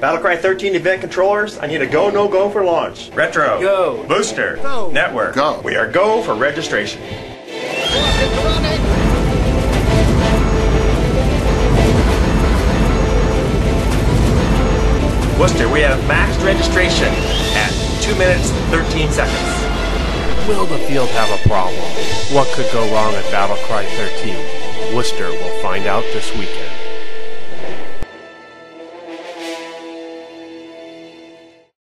Battlecry 13 event controllers, I need a go, no go for launch. Retro. Go. Booster. Go. Network. Go. We are go for registration. Worcester, we have maxed registration at 2 minutes 13 seconds. Will the field have a problem? What could go wrong at Battlecry 13? Worcester will find out this weekend.